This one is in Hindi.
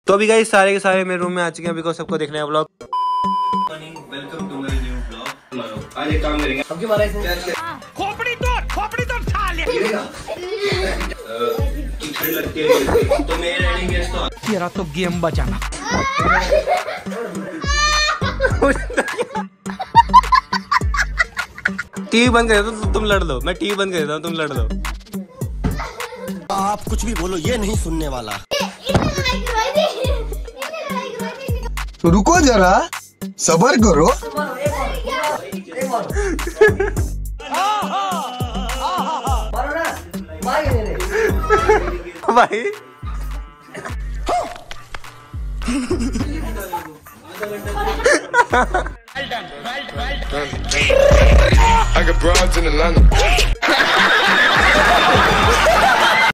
तो अभी गाइस सारे के सारे मेरे रूम में आ चुके हैं बिकॉज सबको देखना है vlog. Welcome to my new vlog. आज एक काम करेंगे, हम क्यों मारा इसे? खोपड़ी तोड़ खा ले। ठंड लगती है तो मेरे रेडी गेस्ट तो तेरा तो गेम बचाना। टीवी बंद कर देता हूँ, तुम लड़ लो। मैं टीवी बंद कर देता हूँ, तुम लड़ लो। आप कुछ भी बोलो, ये नहीं सुनने वाला। रुको जरा, सबर करो। भाई I got broads in Atlanta.